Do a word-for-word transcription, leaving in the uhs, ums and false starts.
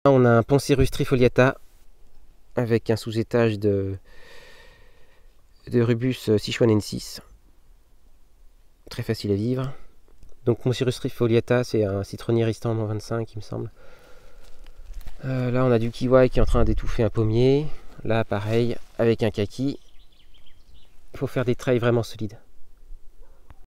On a un Poncirus trifoliata avec un sous-étage de, de Rubus sichuanensis. Très facile à vivre. Donc Poncirus trifoliata, c'est un citronnier Ristan moins vingt-cinq, il me semble. Euh, là, on a du kiwai qui est en train d'étouffer un pommier. Là, pareil, avec un kaki. Il faut faire des trails vraiment solides.